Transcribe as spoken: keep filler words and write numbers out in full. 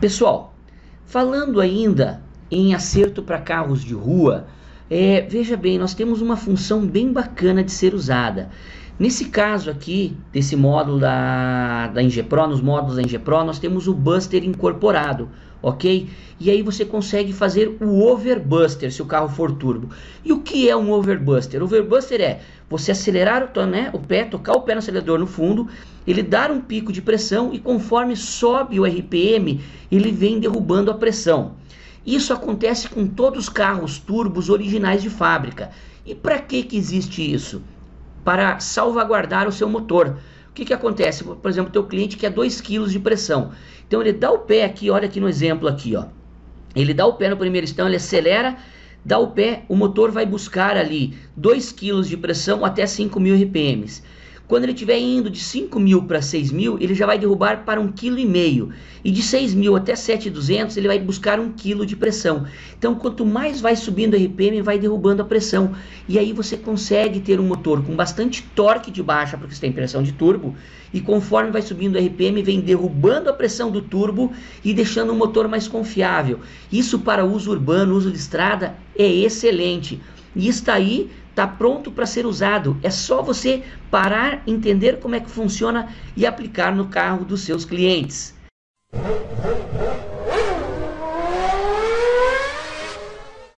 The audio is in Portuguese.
Pessoal, falando ainda em acerto para carros de rua, é, veja bem, nós temos uma função bem bacana de ser usada. Nesse caso aqui, desse módulo da, da Engepro, nos módulos da Engepro, nós temos o Buster incorporado, ok? E aí você consegue fazer o Overbuster se o carro for turbo. E o que é um Overbuster? O Overbuster é você acelerar o, né, o pé, tocar o pé no acelerador no fundo, ele dar um pico de pressão e conforme sobe o R P M, ele vem derrubando a pressão. Isso acontece com todos os carros turbos originais de fábrica. E para que que existe isso? Para salvaguardar o seu motor. O que que acontece? Por exemplo, o teu cliente quer dois quilos de pressão. Então ele dá o pé aqui, olha aqui no exemplo aqui, ó. Ele dá o pé no primeiro instante, ele acelera, dá o pé, o motor vai buscar ali dois quilos de pressão até cinco mil R P Ms. Quando ele estiver indo de cinco mil para seis mil, ele já vai derrubar para um vírgula cinco quilo. E de seis mil até sete mil e duzentos, ele vai buscar um quilo de pressão. Então, quanto mais vai subindo o R P M, vai derrubando a pressão. E aí você consegue ter um motor com bastante torque de baixa, porque você tem pressão de turbo. E conforme vai subindo o R P M, vem derrubando a pressão do turbo e deixando o motor mais confiável. Isso para uso urbano, uso de estrada, é excelente. E está aí, está pronto para ser usado. É só você parar, entender como é que funciona e aplicar no carro dos seus clientes.